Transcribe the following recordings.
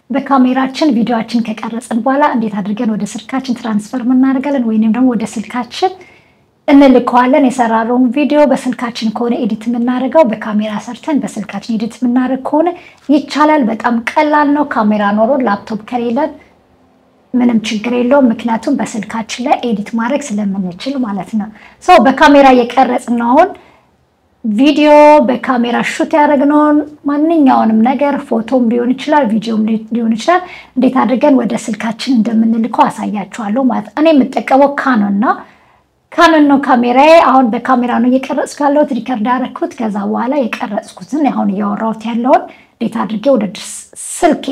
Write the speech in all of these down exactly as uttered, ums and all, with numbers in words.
በካሜራችን ቪዲዮአችን ከቀረጽን በኋላ እንዴት አድርገን ወደ ስልካችን ትራንስፈር እናደርጋለን ወይንም ደግሞ ወደ ስልካችን እንልከዋለን የሰራነውን ቪዲዮ በስልካችን ከሆነ ኤዲት የምናደርገው በካሜራ ሰርተን በስልካችን ኤዲት የምናደርግ ከሆነ ይቻላል በጣም ቀላል ነው ካሜራ ኖሮ ላፕቶፕ ከሌለን ምንም ችግር የለውም ምክንያቱም በስልካችን ላይ ኤዲት ማድረግ ስለምንችል ማለት ነው ሶ በካሜራ የቀረጽን አሁን ቪዲዮ በካሜራ ሹት ያደረግነውን ማንኛውንም ነገር ፎቶም ሊሆን ይችላል ቪዲዮም ሊሆን ይችላል እንዴት አድርገን ወደ ስልካችን እንደምንልከው አሳያችኋለሁ ማለት እኔ የምጠቀመው ካኖን ነው ካኖን ነው ካሜራዬ አሁን በካሜራ ነው እየቀረጽኩ ያለሁት ሪከርድ አደረኩት ከዛ በኋላ የቀረጽኩትን አሁን ያወራሁት ያለውን እንዴት አድርጌ ወደ ስልኬ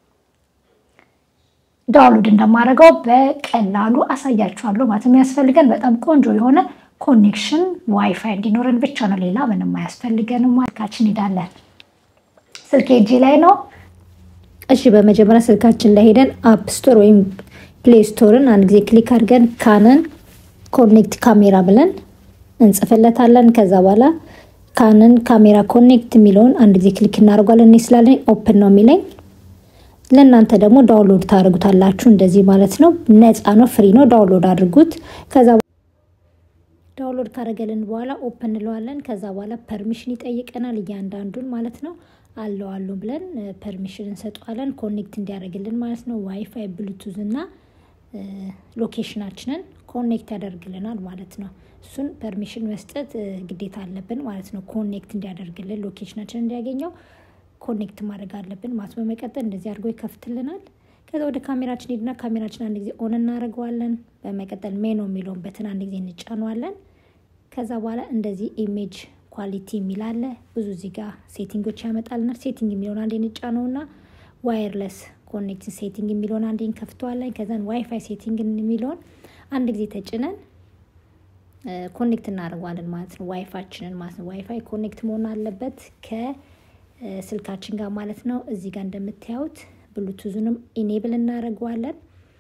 ዳውንሎድ እንደማደርገው በቀላሉ አሳያችኋለሁ ማለት የሚያስፈልገን በጣም ቆንጆ የሆነ ኮኔክሽን ዋይፋይ እንዲኖረን ብቻ ነው ሌላ ምንም አያስፈልገንም ማርካችን ይዳላል ስልኬ እጄ ላይ ነው እሺ በመጀመሪያ ስልካችን ላይ ሄደን አፕ ስቶር ወይም ፕሌይ ስቶርን አንድ ጊዜ ክሊክ አድርገን ካኖን ኮኔክት ካሜራ ብለን እንጽፈለታለን ከዛ በኋላ ካኖን ካሜራ ኮኔክት የሚለውን አንድ ጊዜ ክሊክ እናደርጋለን እኔ ስላለኝ ኦፕን ነው የሚለኝ ለእናንተ ደግሞ ዳውንሎድ ታደርጉታላችሁ እንደዚህ ማለት ነው ነፃ ነው ፍሪ ነው ዳውንሎድ አድርጉት ከዛ ዳውንሎድ ካደረገልን በኋላ ኦፕን እንለዋለን ከዛ በኋላ ፐርሚሽን ይጠይቀናል እያንዳንዱን ማለት ነው አለው አለው ብለን ፐርሚሽን እንሰጣለን ኮኔክት እንዲያደርግልን ማለት ነው ዋይፋይ ብሉቱዝ እና ሎኬሽናችንን ኮኔክት ያደርግልናል ማለት ነው እሱን ፐርሚሽን መስጠት ግዴታ አለብን ማለት ነው ኮኔክት እንዲያደርግልን ሎኬሽናችንን እንዲያገኘው ኮኔክት ማድረግ አለብን ማለት በመቀጠል እንደዚህ አድርጎ ይከፍትልናል ከዛ ወደ ካሜራችን ሄድና ካሜራችን አንድ ጊዜ ኦን እናደርገዋለን በመቀጠል ሜኑ የሚለውን በተን አንድ ጊዜ እንጫነዋለን ከዛ በኋላ እንደዚህ ኢሜጅ ኳሊቲ የሚላለ ብዙ እዚህ ጋር ሴቲንጎች ያመጣልና ሴቲንግ የሚለውን አንዴ እንጫነውና ዋየርለስ ኮኔክት ሴቲንግ የሚለውን አንዴ እንከፍተዋለን ከዛን ዋይፋይ ሴቲንግ የሚለውን አንድ ጊዜ ተጭነን ኮኔክት እናደርጋለን ማለት ነው ዋይፋይችንን ማለት ነው ዋይፋይ ኮኔክት መሆን አለበት ከስልካችን ጋር ማለት ነው እዚህ ጋር እንደምታዩት ብሉቱዝንም ኢኔብል እናደርጋለን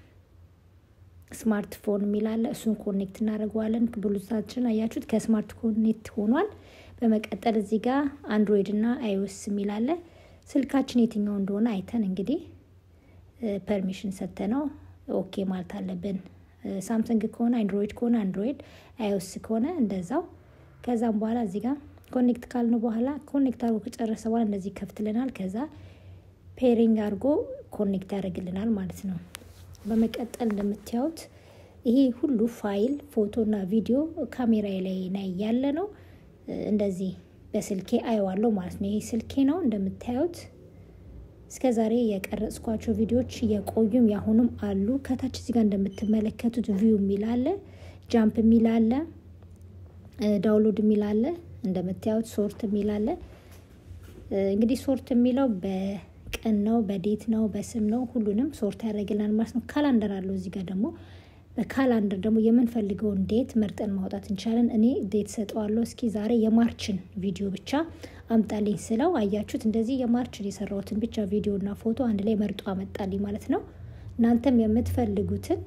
ስማርትፎን ሚላለ እሱን ኮኔክት እናደርጋለን ብሉቱዛችን አያችሁት ከስማርት ኮኔክት ሆኗል በመቀጠል እዚህ ጋር አንድሮይድ እና አይኦኤስ ሚላለ ስልካችን የትኛው እንደሆነ አይተን እንግዲህ ፐርሚሽን ሰተነው ኦኬ ማለት አለብን ሳምሰንግ ከሆነ አንድሮይድ ከሆነ አንድሮይድ አይኦኤስ ከሆነ እንደዛው ከዛም በኋላ እዚህ ጋር ኮኔክት ካልነው በኋላ ኮኔክት አድርጎ ከጨረሰ በኋላ እንደዚህ ከፍትልናል ከዛ ፔሪንግ አድርጎ ኮኔክት ያደርግልናል ማለት ነው በመቀጠል እንደምታዩት ይሄ ሁሉ ፋይል ፎቶና ቪዲዮ ካሜራዬ ላይ ላይ ያለ ነው እንደዚህ በስልኬ አይዋለሁ ማለት ነው ይሄ ስልኬ ነው እንደምታዩት እስከዛሬ የቀረጽኳቸው ቪዲዮዎች የቆዩም ያሁንም አሉ ከታች እዚህ ጋር እንደምትመለከቱት ቪው ሚላለ ጃምፕ ሚላለ ዳውንሎድ ሚላለ እንደምታዩት ሶርት ሚላለ እንግዲህ ሶርት የሚለው በቀን ነው በዴት ነው በስም ነው ሁሉንም ሶርት ያደርግልናል ማለት ነው ካላንደር አለው እዚህ ጋር ደግሞ በካላንደር ደግሞ የምንፈልገውን ዴት መርጠን ማውጣት እንችላለን እኔ ዴት ሰጠዋለሁ እስኪ ዛሬ የማርችን ቪዲዮ ብቻ አምጣልኝ ስለው አያችሁት እንደዚህ የማርችን የሰራውትን ብቻ ቪዲዮና ፎቶ አንድ ላይ መርጦ አመጣልኝ ማለት ነው እናንተም የምትፈልጉትን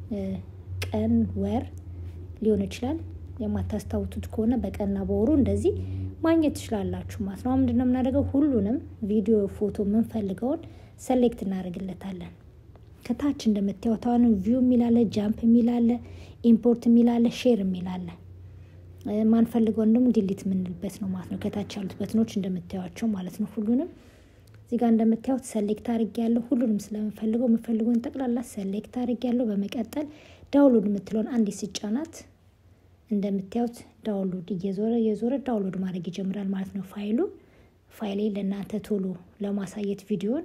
ቀን ወር ሊሆን ይችላል የማታስታውቱት ከሆነ በቀንና በወሩ እንደዚህ ማግኘት ትችላላችሁ ማለት ነው ምንድነው የምናደርገው ሁሉንም ቪዲዮ ፎቶ የምንፈልገውን ሴሌክት እናደርግለታለን ከታች እንደምታዩት አሁን ቪው ሚላለ ጃምፕ ሚላለ ኢምፖርት ሚላለ ሼር ሚላለ ማንፈልገው እንደም ዲሊት ምንልበት ነው ማለት ነው ከታች ያሉት በትኖች እንደምታዩአቸው ማለት ነው ሁሉንም እዚህ ጋር እንደምታዩት ሴሌክት አድርጌያለሁ ሁሉንም ስለምፈልገው የምፈልገውን ጠቅላላ ሴሌክት አድርጌያለሁ በመቀጠል ዳውንሎድ የምትለውን አንድ ሲጫናት እንደምታዩት ዳውንሎድ እየዞረ እየዞረ ዳውንሎድ ማድረግ ይጀምራል ማለት ነው ፋይሉ ፋይሌ ለእናንተ ቶሎ ለማሳየት ቪዲዮን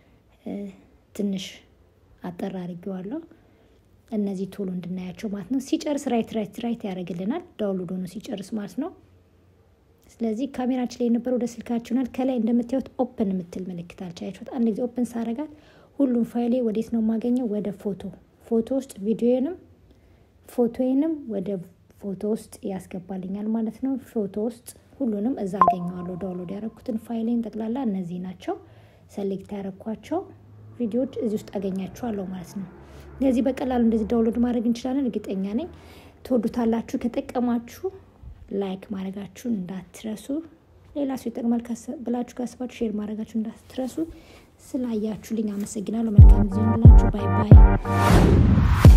ትንሽ አጠር አድርጌዋለሁ እነዚህ ቶሎ እንድናያቸው ማለት ነው ሲጨርስ ራይት ራይት ራይት ያደርግልናል ዳውንሎድ ሆኖ ሲጨርስ ማለት ነው ስለዚህ ካሜራችን ላይ የነበረው ወደ ስልካችን ነው ከላይ እንደምታዩት ኦፕን የምትል ምልክት አልቻያችሁት አንድ ጊዜ ኦፕን ሳረጋት ሁሉም ፋይሌ ወዴት ነው ማገኘው ወደ ፎቶ ፎቶ ውስጥ ቪዲዮንም ፎቶዬንም ወደ ፎቶ ውስጥ ያስገባልኛል ማለት ነው ፎቶ ውስጥ ሁሉንም እዛ አገኘዋለሁ ዳውንሎድ ያደረኩትን ፋይሌን ጠቅላላ እነዚህ ናቸው ሴሌክት ያደረኳቸው ቪዲዮዎች እዚህ ውስጥ አገኛቸዋለሁ ማለት ነው ለዚህ በቀላሉ እንደዚህ ዳውንሎድ ማድረግ እንችላለን እርግጠኛ ነኝ ተወዱታላችሁ ከጠቀማችሁ ላይክ ማድረጋችሁን እንዳትረሱ ሌላ ሰው ይጠቅማል ብላችሁ ካስባችሁ ሼር ማድረጋችሁን እንዳትረሱ ስላያችሁልኝ አመሰግናለሁ መልካም ጊዜ ይሁንላችሁ ባይ ባይ